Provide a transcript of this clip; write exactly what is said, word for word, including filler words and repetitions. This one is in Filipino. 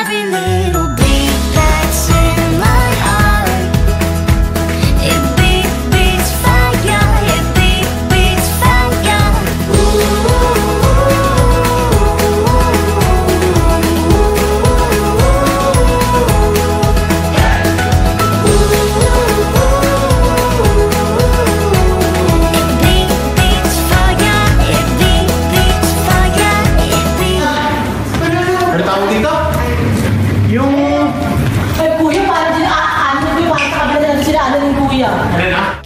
every little beat that's in my heart. It beat, beats fire, it beat, beats fire. Ano tawag dito? Yung... Ay, kuya, parang din, ah, ano, kuya, parang sa kabila na sila, ano yung kuya? Ano na?